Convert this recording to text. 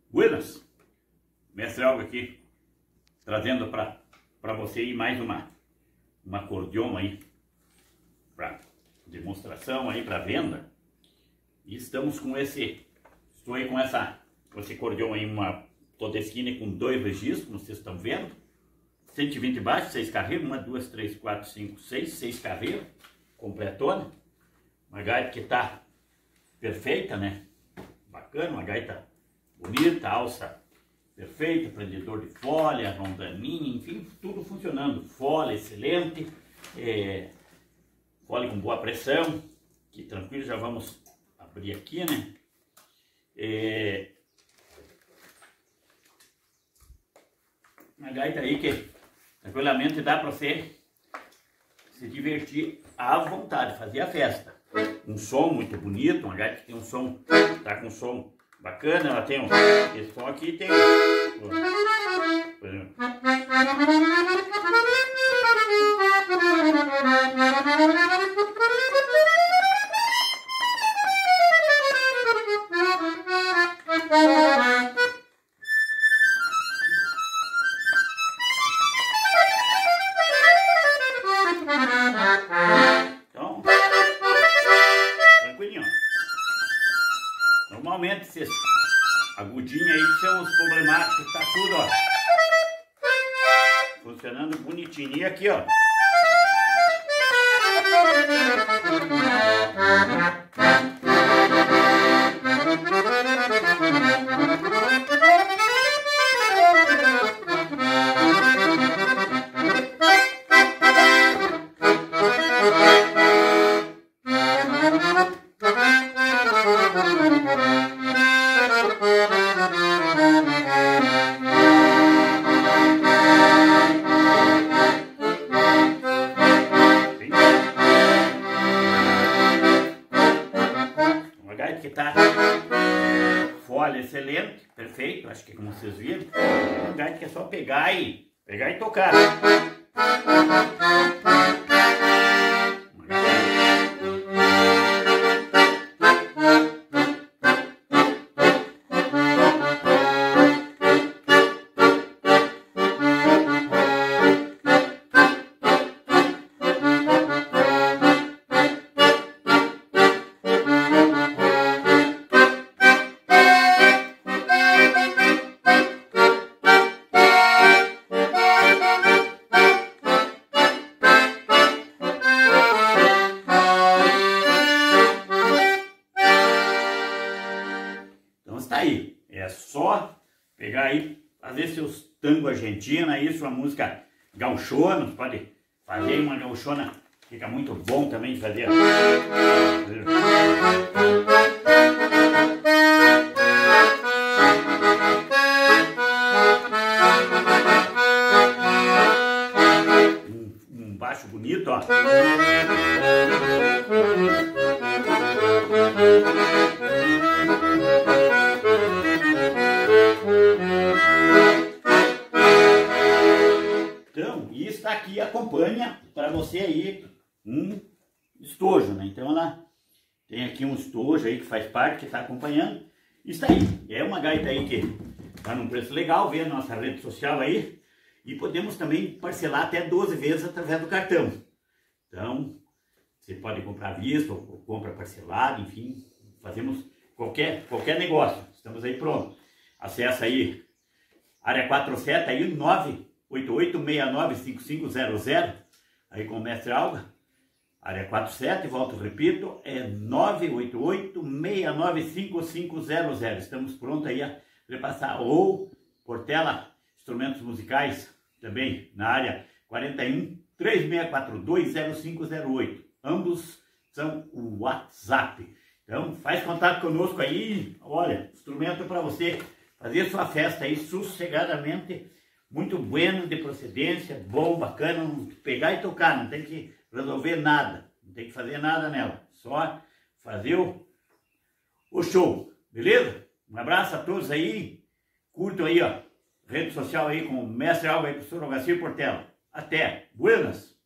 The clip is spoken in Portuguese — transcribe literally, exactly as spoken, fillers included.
Buenas, Mestre Alga aqui, trazendo para para você aí mais uma, uma acordeon aí, para demonstração aí, para venda. E estamos com esse, estou aí com essa, com esse acordeon aí, uma toda esquina com dois registros, como vocês estão vendo. cento e vinte baixos, seis carreiras, uma, duas, três, quatro, cinco, seis, seis carreiras, completona. Uma gaita que tá perfeita, né? Bacana, uma gaita bonita, alça perfeita, prendedor de folha, rondaninha, enfim, tudo funcionando. Folha excelente, é, folha com boa pressão, que tranquilo, já vamos abrir aqui, né? É, uma gaita aí que tranquilamente dá para você se divertir à vontade, fazer a festa. Um som muito bonito, uma gaita que tem um som, tá com um som bacana, ela tem um, esse som aqui tem, por exemplo, então, tranquilinho. Normalmente esses agudinhos aí que são os problemáticos, tá tudo, ó, funcionando bonitinho. E aqui, ó, que tá folha excelente, perfeito, acho que como vocês viram, é um gaita que é só pegar e pegar e tocar. Então está aí, é só pegar aí, fazer seus tango argentino aí, sua música gauchona, você pode fazer uma gauchona, fica muito bom também de fazer. Um, um baixo bonito, ó. Então, isso aqui acompanha para você aí um estojo, né? Então ela tem aqui um estojo aí que faz parte, que está acompanhando. Isso aí, é uma gaita aí que está num preço legal, vê a nossa rede social aí. E podemos também parcelar até doze vezes através do cartão. Então, você pode comprar à vista ou, ou compra parcelado, enfim, fazemos qualquer, qualquer negócio. Estamos aí prontos. Acesse aí área quarenta e sete aí, nove oito oito, seis nove cinco cinco zero zero, aí com o Mestre Alga, área quarenta e sete, volto, repito, é nove oito oito, seis nove cinco cinco zero zero. Estamos prontos aí a repassar. Ou Portela Instrumentos Musicais, também na área quarenta e um, três seis quatro dois, zero cinco zero oito. Ambos são o WhatsApp. Então faz contato conosco aí, olha, instrumento para você fazer sua festa aí sossegadamente, muito bueno, de procedência, bom, bacana, pegar e tocar, não tem que resolver nada, não tem que fazer nada nela, só fazer o, o show, beleza? Um abraço a todos aí, curtam aí, ó, rede social aí com o Mestre Alga e o professor Ogacir Portela. Até, buenas!